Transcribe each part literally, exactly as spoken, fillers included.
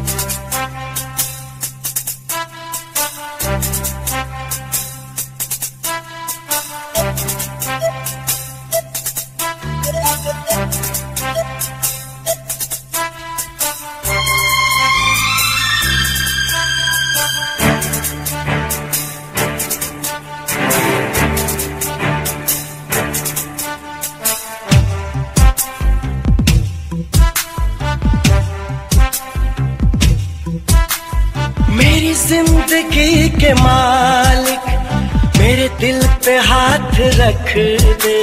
जिंदगी के मालिक मेरे दिल पे हाथ रख दे।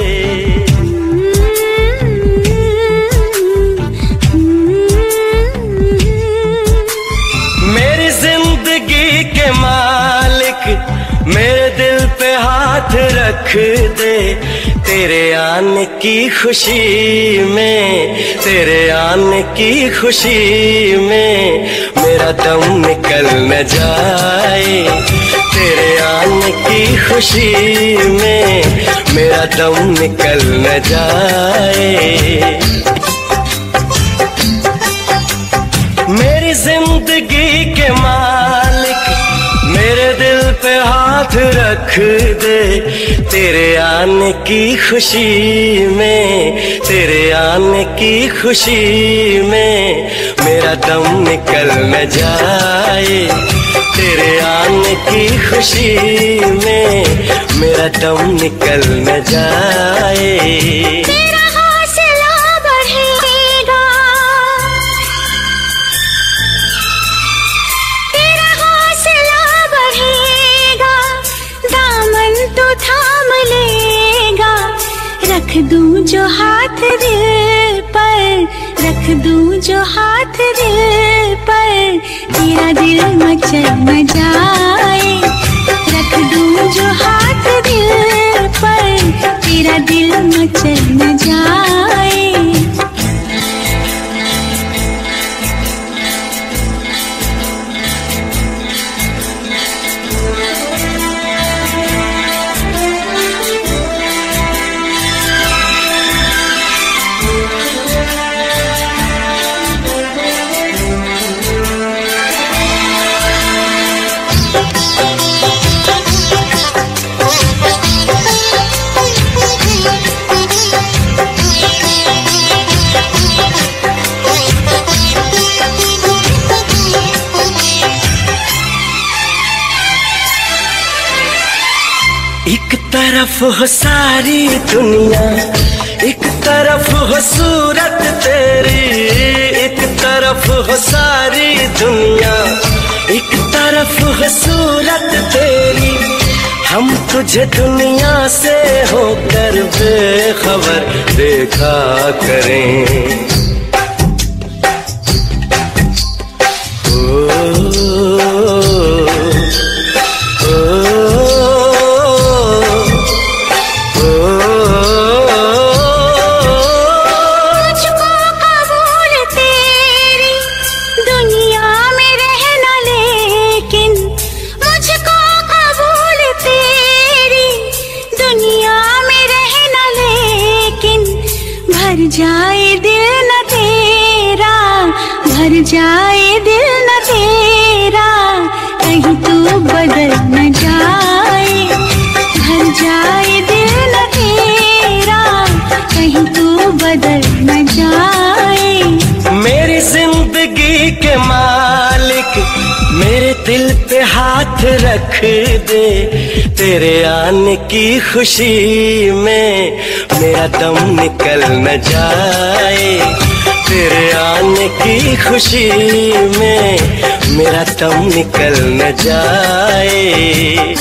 मेरी जिंदगी के मालिक मेरे दिल पे हाथ रख दे। तेरे आने की खुशी में, तेरे आने की खुशी में मेरा दम निकल न जाए। तेरे आने की खुशी में मेरा दम निकल न जाए। मेरी जिंदगी के मालिक मेरे दिल पे हाथ रख दे। तेरे आने की खुशी में, तेरे आने की खुशी में मेरा दम निकल न जाए। तेरे आने की खुशी में मेरा दम निकल न जाए। रख दूं जो हाथ दिल पर, रख दूं जो हाथ दिल पर तेरा दिल मचल न जाए। रख दूं जो हाथ दिल पर तेरा दिल मचल न जाए। एक तरफ हो सारी दुनिया, एक तरफ हो सूरत तेरी। एक तरफ हो सारी दुनिया, एक तरफ हो सूरत तेरी। हम तुझे दुनिया से होकर बेखबर देखा करें। भर जाए दिल न तेरा, भर जाए दिल न तेरा, कहीं तू बदल न जाए। भर जाए दिल न तेरा, कहीं तू बदल न जाए। मेरी जिंदगी के मालिक मेरे दिल पे हाथ रख दे। तेरे आने की खुशी में मेरा दम निकल न जाए। तेरे आने की खुशी में मेरा दम निकल न जाए।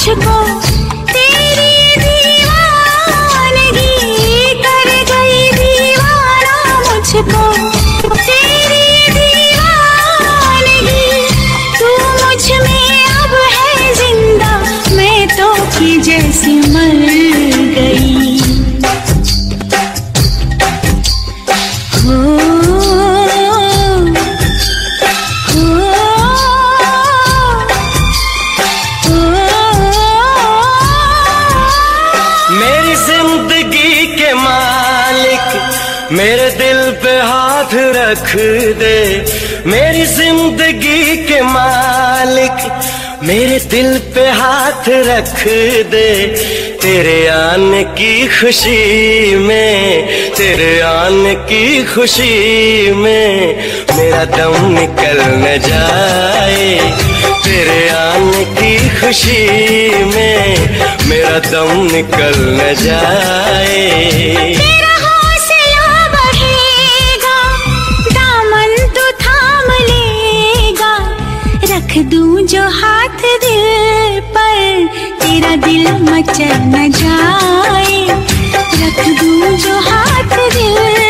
मुझको तेरी दीवानगी कर गई दीवाना मुझको तेरी दीवानगी। तू मुझ में अब है जिंदा, मैं तो की जैसी मर गई। हो मेरी जिंदगी के मालिक मेरे दिल पे हाथ रख दे, मेरी जिंदगी के मालिक मेरे दिल पे हाथ रख दे। तेरे आने की खुशी में, तेरे आने की खुशी में मेरा दम निकल न जाए। तेरे आने की खुशी में मेरा दम निकल न जाए। तेरा हौसला बढ़ेगा, दामन तो थाम लेगा। रख दूं जो हाथ दिल पर, तेरा दिल मचल न जाए। रख दूं जो हाथ दिल